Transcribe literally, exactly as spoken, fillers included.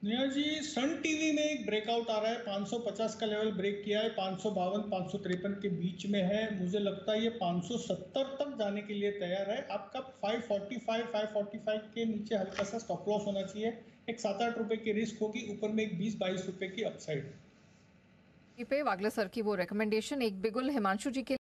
Neha ji, Sun TV में एक breakout आ रहा है। पाँच सौ पचास का लेवल ब्रेक किया है, पाँच सौ बावन पाँच सौ तिरपन के बीच में है। मुझे लगता है ये पाँच सौ सत्तर तक जाने के लिए तैयार है। आपका पाँच सौ पैंतालीस पाँच सौ पैंतालीस के नीचे हल्का सा स्टॉप लॉस होना चाहिए। एक सात आठ रुपए की रिस्क होगी, ऊपर में एक बीस बाईस रुपए की अपसाइड। पे वागले सर की वो रिकमेंडेशन एक बिगुल हिमांशु जी के